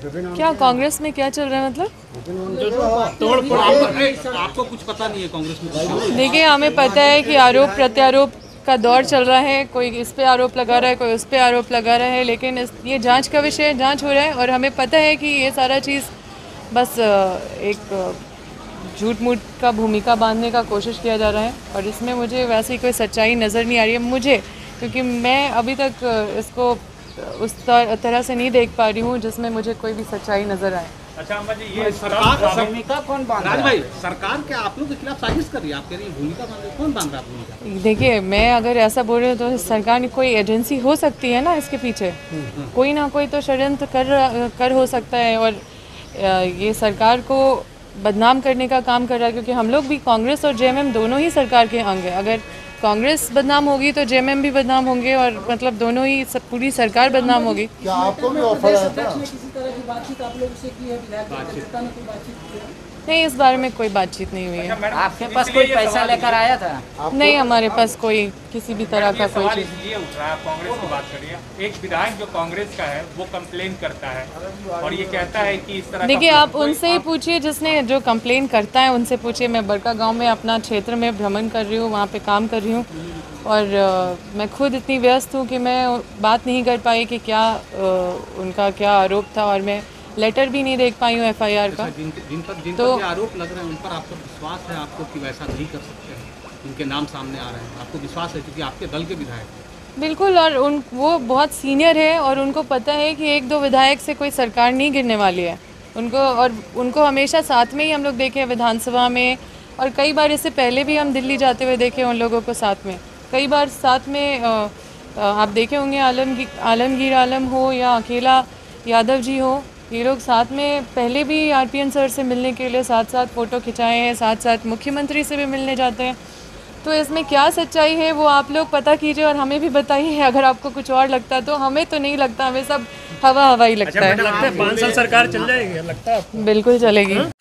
क्या कांग्रेस में क्या चल रहा है मतलब? आपको कुछ पता नहीं है कांग्रेस में? देखिए, हमें पता है कि आरोप प्रत्यारोप का दौर चल रहा है। कोई इस पे आरोप लगा रहा है, कोई उस पे आरोप लगा रहा है, लेकिन ये जांच का विषय है, जांच हो रहा है। और हमें पता है कि ये सारा चीज़ बस एक झूठ मूठ का भूमिका बांधने का कोशिश किया जा रहा है। और इसमें मुझे वैसी कोई सच्चाई नज़र नहीं आ रही है मुझे, क्योंकि मैं अभी तक इसको उस तरह से नहीं देख पा रही हूँ जिसमें मुझे कोई भी सच्चाई नज़र आए। अच्छा अम्मा जी, ये सरकार भूमिका कौन बांध रहा है? राज भाई, सरकार क्या आप लोग के खिलाफ साजिश कर रही है? आप कह रही है भूमिका बांध रही है, कौन बांध रहा है भूमिका? देखिए, मैं अगर ऐसा बोल रही हूँ तो सरकार की कोई एजेंसी हो सकती है ना इसके पीछे। कोई ना कोई तो षड्यंत्र कर हो सकता है, और ये सरकार को बदनाम करने का काम कर रहा है, क्योंकि हम लोग भी कांग्रेस और जेएमएम दोनों ही सरकार के अंग हैं। अगर कांग्रेस बदनाम होगी तो जेएमएम भी बदनाम होंगे, और मतलब दोनों ही पूरी सरकार बदनाम होगी। क्या आपको भी ऑफर आया था? किसी तरह की बातचीत आप लोगों से की है? विधायक नेता ने कोई बातचीत की है? नहीं, इस बारे में कोई बातचीत नहीं हुई है। आपके पास कोई पैसा लेकर आया था? नहीं, हमारे पास कोई किसी भी तरह का कोई चीज़। ये उठ रहा है, कांग्रेस की बात करिए। एक विधायक जो कांग्रेस का है वो कंप्लेन करता है और ये कहता है कि इस तरह। देखिए, आप उनसे ही पूछिए, जिसने जो कंप्लेन करता है उनसे पूछिए। मैं बड़का गांव में अपना क्षेत्र में भ्रमण कर रही हूँ, वहाँ पे काम कर रही हूँ, और मैं खुद इतनी व्यस्त हूँ कि मैं बात नहीं कर पाई कि क्या उनका क्या आरोप था, और मैं लेटर भी नहीं देख पाई हूँ एफआईआर का। जिन पर आरोप लग रहे हैं उन पर आपको विश्वास है आपको कि वैसा नहीं कर सकते हैं? उनके नाम सामने आ रहे हैं, आपको विश्वास है क्योंकि आपके दल के विधायक हैं? बिल्कुल, और वो बहुत सीनियर है और उनको पता है कि एक दो विधायक से कोई सरकार नहीं गिरने वाली है। उनको हमेशा साथ में ही हम लोग देखे हैं विधानसभा में, और कई बार इससे पहले भी हम दिल्ली जाते हुए देखे उन लोगों को साथ में। कई बार साथ में आप देखे होंगे, आलमगीर आलम हो या अकेला यादव जी हो, ये लोग साथ में पहले भी आरपीएन सर से मिलने के लिए साथ साथ फ़ोटो खिंचाए हैं, साथ साथ मुख्यमंत्री से भी मिलने जाते हैं। तो इसमें क्या सच्चाई है वो आप लोग पता कीजिए और हमें भी बताइए। अगर आपको कुछ और लगता है तो हमें तो नहीं लगता, हमें सब हवा ही लगता है। लगता है 5 साल सरकार चल जाएगी, लगता है आपको? बिल्कुल चलेगी।